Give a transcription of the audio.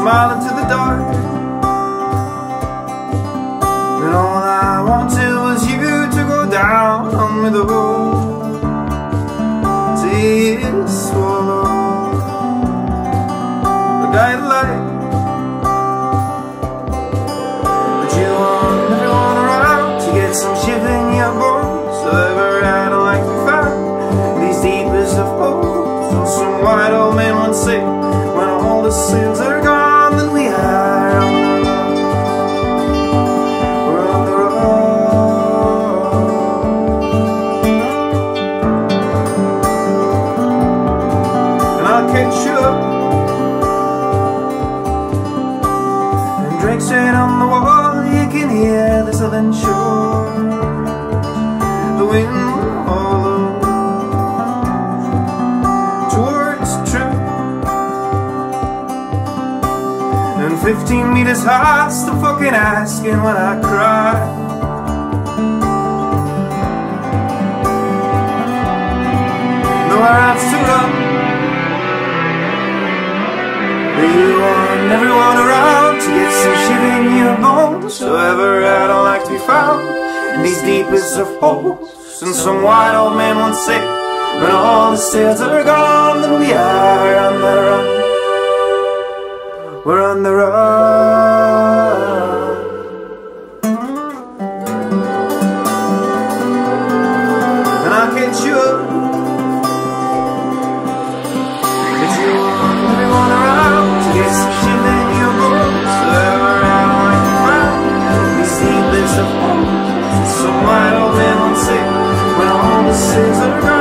smile into the dark. And all I wanted was you to go down with the road to swallow the guideline. But you want everyone around to get some shiver in your bones. So ever I don't like to find these deepest of holes. And some white old man once said, when all the sins are gone, then we are on the road. We're on the road. And I'll catch you up and drink straight on the wall. You can hear the southern shore, the wind hollows towards trip. And 15 meters high, still fucking asking when I cry. Nowhere else to run, but you want everyone around to get some shit in your bones. So ever I don't like to be found in these deepest of holes. And some white old man once said, when all the sails are gone, then we are on the run. We're on the run. And I'll catch you up. But you want everyone around to get some shit in your bones. So ever I don't like to find these deep bits of holes. Some white old man once said, when all the sins are gone,